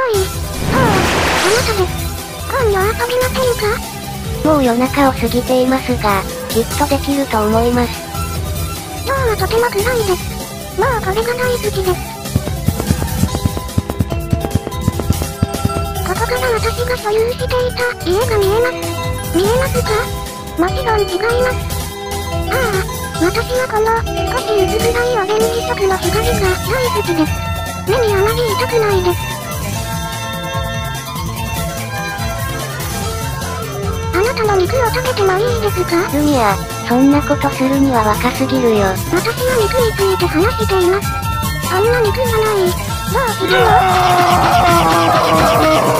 なたです。今夜遊びませんか？ もう夜中を過ぎていますが、きっとできると思います。 今日はとても暗いです。もうこれが大好きです。ここから私が所有していた家が見えます。見えますか？もちろん違います。私はこの少し薄暗いオレンジ色の光が大好きです。目にあまり痛くないです。あなたの肉を食べてもいいですか？ ルミア、そんなことするには若すぎるよ。 私は肉について話しています。そんな肉じゃない。どうするの？